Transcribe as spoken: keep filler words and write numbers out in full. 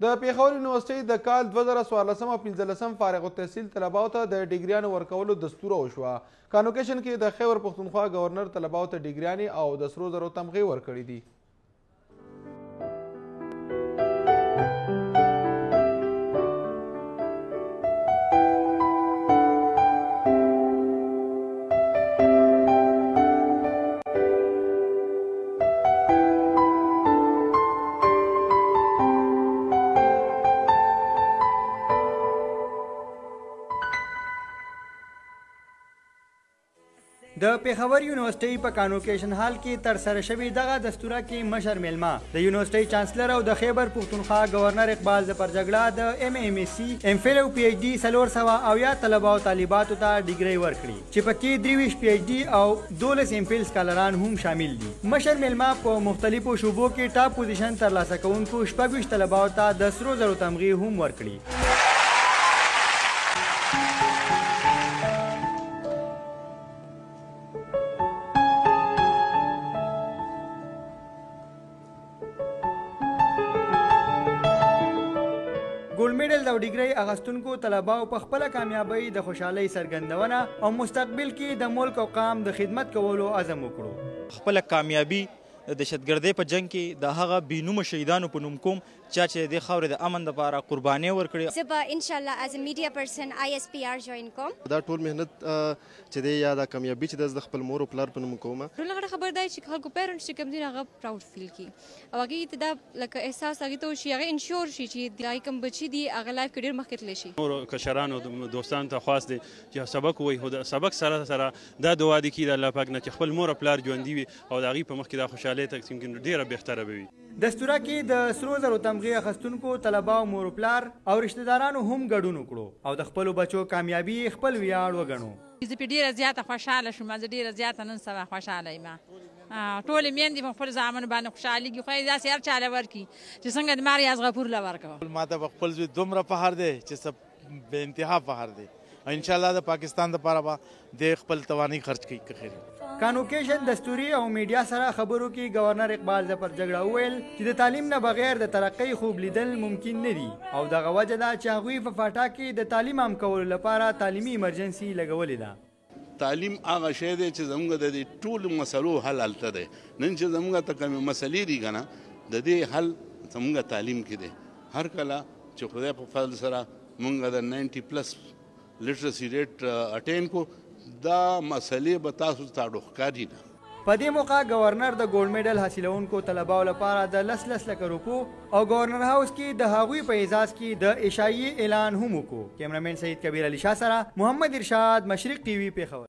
د پېښور یونیورسټۍ د کال دوه زره څوارلسم او پنځلسم فارغ التحصیل طلباو ته د ډیګریانو ورکولو دستوره وشوه. کانوکیشن کې د خیبر پښتونخوا گورنر طلباو ته ډیګریانې او د سرو زرو تمغې ورکړي دي. د پېښور یونیورسټۍ په کانوکیشن هال کې ترسره شوې دغه دستوره کې مشر میلمه د یونیورسټۍ چانسلر او د خیبر پښتونخوا گورنر اقبال ظفرجګړه د ایم ایم ایس سی ایم فل او پی ایچ ډي څلور سوه اویا طلبه او طالباتو ته ډیګرۍ ورکړي چې پکې درې ویشت پی ایچ ډي او دولس ایم فل سکالران هم شامل دي. مشر میلمه په مختلفو شعبو کې ټاپ پوزیشن ترلاسه کوونکو شپږ ویشت طلباو ته د سرو زرو تمغې هم ورکړي. ګولډ میډل او ډیګرۍ اخیستونکو طلباو په خپله کامیابۍ د خوشحالۍ څرګندونه او مستقبل کې د ملک او قام د خدمت کولو عزم وکړو. خپله کامیابي د دهشتګردۍ په جنګ کې د هغه بېنومه شهیدانو په نوم کوم چا چې د خاورې د امن لپاره قربانۍ ورکړې. زه به انشاءالله از میډیا پرسن آی اس پی آر جوین کوم. دا ټول مهنت چې دی یا دا کامیابي چې د خپل مور او پلار په نوم کوم. ټول هغه خبر دی چې خلکو پیرنټس چې کوم دي هغه پراود فیل کی او هغه ته دا لکه احساس هغه ته شي هغه انشور شي چې دای کوم بچی دی هغه لایف کې ډیر مخکې تللی شي. نور کشرانو دوستانو ته خاص دی چې سبق وایي خو د سبق سره سره دا دعا دي چې الله پاک نه چې خپل مور او پلار ژوندي وي او د هغې په مخ کې دا خوشحالۍ ته ډیره بهتره به وي. دستوره کې د سرو زرو تمغې اخیستونکو طلباو مور پلار او رشته دارانو هم ګډون وکړو او د خپلو بچو کامیابي خپل ویاړ وګڼو. زه پې ډېره زیاته خوشحاله شوم. زه ډېره زیاته نن سبا خوشحاله یم. ټولې میندې په خپل زامنو باندې خوشحالېږي. خدای داسې هر چاله ورکړي چې څنګه د ماریاز غفور له ورکړه. ما ته په خپل زوی دومره فخر دی چې څه بې انتها فخر دی. انشاءالله د پاکستان دپاره به د خپل توانایي خرچ کوي که خیر. کانوکیشن دستوري او میډیا سره خبرو کې گورنر اقبال ظفرجګړه وویل چې د تعلیم نه بغیر د ترقۍ خوب لیدل ممکن نه دي او دغه وجه ده چې هغوی په فاټا کې د تعلیم عام کولو لپاره تعلیمي ایمرجنسي لګولې ده. تعلیم هغه شی دی چې زموږ د دې ټولو مسلو حل هلته دی. نن چې زموږ ته کومې مسلې دي که نه د دې حل زموږ تعلیم کې دی. هر کله چې خدای په فضل سره موږ د ناینټي پلس لټرسي ریټ اټین کو دا مسلې به تاسو ته ډوښکاري نه. په دې موقع گورنر د ګولډ میډل حاصلونکو طلباو لپاره د لس لس لکه روپو او گورنر هاوس کې د هغوی په اعزاز کې د عشایي اعلان هم وکړو. کیمرامین سعید کبیر علي شاه سره محمد ارشاد، مشرق ټي وي، پېښور.